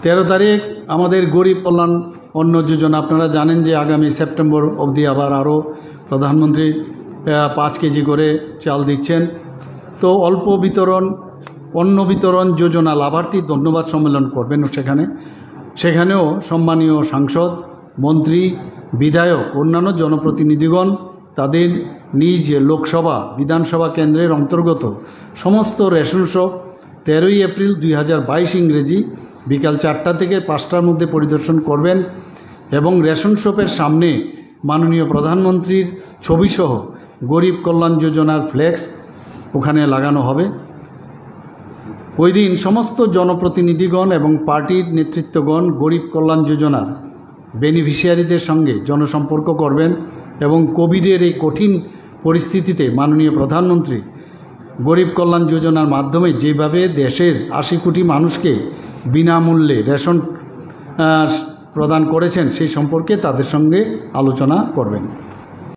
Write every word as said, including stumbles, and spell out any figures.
তেরো তারিখ আমাদের গরিব কল্যাণ অন্ন যোজনা, আপনারা জানেন যে আগামী সেপ্টেম্বর অবধি আবার আরও প্রধানমন্ত্রী পাঁচ কেজি করে চাল দিচ্ছেন। তো অল্প বিতরণ অন্ন বিতরণ যোজনা লাভার্থী ধন্যবাদ সম্মেলন করবেন সেখানে সেখানেও সম্মানীয় সাংসদ, মন্ত্রী, বিধায়ক, অন্যান্য জনপ্রতিনিধিগণ তাদের নিজ লোকসভা বিধানসভা কেন্দ্রের অন্তর্গত সমস্ত রেশন শপ তেরোই এপ্রিল দুই হাজার বাইশ ইংরেজি বিকাল চারটা থেকে পাঁচটার মধ্যে পরিদর্শন করবেন এবং রেশন শপের সামনে মাননীয় প্রধানমন্ত্রীর ছবিসহ গরিব কল্যাণ যোজনার ফ্লেক্স ওখানে লাগানো হবে। ওই দিন সমস্ত জনপ্রতিনিধিগণ এবং পার্টির নেতৃত্বগণ গরিব কল্যাণ যোজনার বেনিফিশিয়ারিদের সঙ্গে জনসম্পর্ক করবেন এবং কোভিডের এই কঠিন পরিস্থিতিতে মাননীয় প্রধানমন্ত্রী গরিব কল্যাণ যোজনার মাধ্যমে যেভাবে দেশের আশি কোটি মানুষকে বিনামূল্যে রেশন প্রদান করেছেন সেই সম্পর্কে তাদের সঙ্গে আলোচনা করবেন।